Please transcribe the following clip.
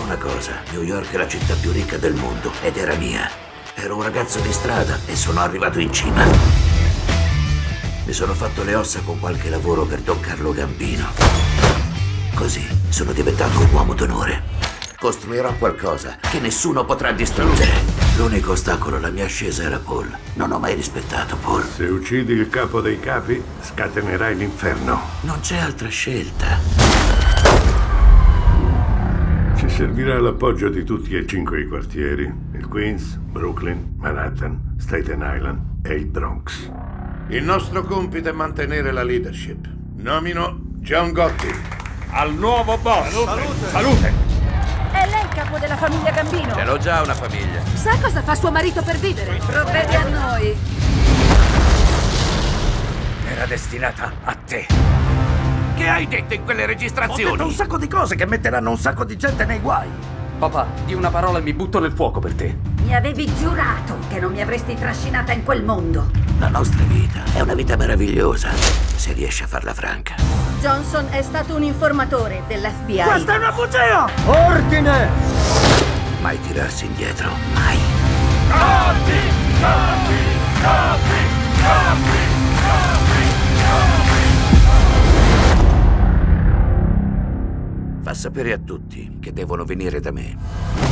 una cosa, New York è la città più ricca del mondo ed era mia. Ero un ragazzo di strada e sono arrivato in cima. Mi sono fatto le ossa con qualche lavoro per Don Carlo Gambino. Così sono diventato un uomo d'onore. Costruirò qualcosa che nessuno potrà distruggere. L'unico ostacolo alla mia ascesa era Paul. Non ho mai rispettato Paul. Se uccidi il capo dei capi, scatenerai l'inferno. Non c'è altra scelta. Ci servirà l'appoggio di tutti e 5 i quartieri. Il Queens, Brooklyn, Manhattan, Staten Island e il Bronx. Il nostro compito è mantenere la leadership. Nomino John Gotti al nuovo boss. Salute! Salute! È lei il capo della famiglia Gambino? Ce l'ho già una famiglia. Sa cosa fa suo marito per vivere? Provvedi a noi. Era destinata a te. Che hai detto in quelle registrazioni? Ho detto un sacco di cose che metteranno un sacco di gente nei guai. Papà, di una parola e mi butto nel fuoco per te. Mi avevi giurato che non mi avresti trascinata in quel mondo. La nostra vita è una vita meravigliosa, se riesci a farla franca. Johnson è stato un informatore dell'FBI. Questa è una bugia! Ordine! Mai tirarsi indietro, mai. Gotti! Gotti! Gotti! Gotti! Fa sapere a tutti che devono venire da me.